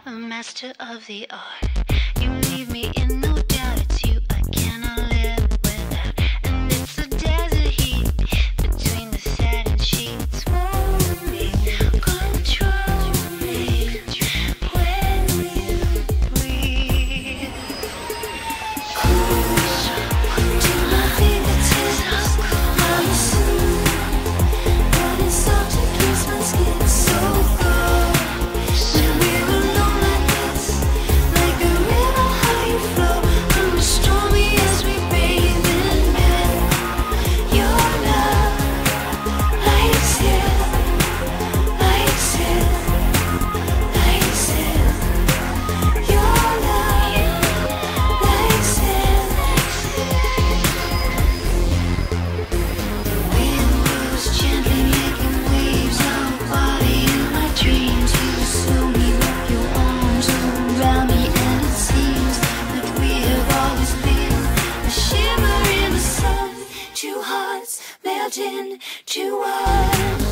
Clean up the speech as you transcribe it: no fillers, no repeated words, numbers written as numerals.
the master of the art. You leave me in no doubt, it's you I cannot live without. And it's the desert heat between the satin sheets. Hold me, control me when you breathe. Close to my fingertips, I'm soon running soft against my skin, so cold. When we're alone like this, like a river, how you flow, restore me as we bathe in bed. Your love, I exist, I exist, I exist. Your love, I exist. Wind blows gently, making waves out body in my dreams. You slowly wrap your arms around me, and it seems that we have always been a shimmer in the sun. Two hearts melt into one.